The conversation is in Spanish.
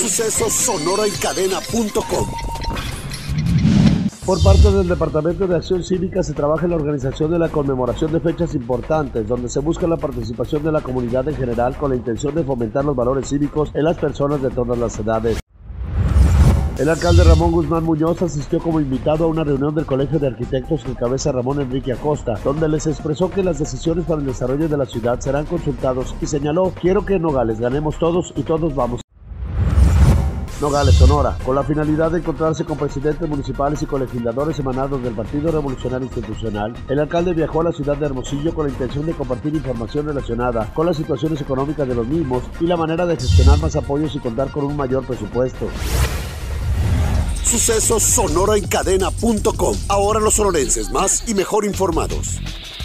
Sucesos sonoraencadena.com. Por parte del Departamento de Acción Cívica se trabaja en la organización de la conmemoración de fechas importantes, donde se busca la participación de la comunidad en general con la intención de fomentar los valores cívicos en las personas de todas las edades. El alcalde Ramón Guzmán Muñoz asistió como invitado a una reunión del Colegio de Arquitectos que encabeza Ramón Enrique Acosta, donde les expresó que las decisiones para el desarrollo de la ciudad serán consultados y señaló: quiero que en Nogales ganemos todos y todos vamos. Nogales, Sonora, con la finalidad de encontrarse con presidentes municipales y con legisladores emanados del Partido Revolucionario Institucional, el alcalde viajó a la ciudad de Hermosillo con la intención de compartir información relacionada con las situaciones económicas de los mismos y la manera de gestionar más apoyos y contar con un mayor presupuesto. Sucesos sonoraencadena.com. Ahora los sonorenses más y mejor informados.